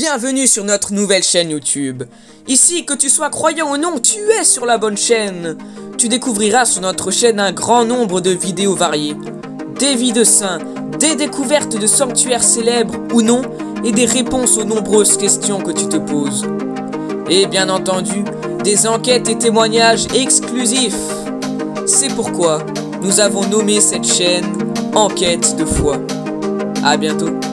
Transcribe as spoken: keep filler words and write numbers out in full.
Bienvenue sur notre nouvelle chaîne YouTube. Ici, que tu sois croyant ou non, tu es sur la bonne chaîne. Tu découvriras sur notre chaîne un grand nombre de vidéos variées. Des vies de saints, des découvertes de sanctuaires célèbres ou non, et des réponses aux nombreuses questions que tu te poses. Et bien entendu, des enquêtes et témoignages exclusifs. C'est pourquoi nous avons nommé cette chaîne Enquête de foi. À bientôt.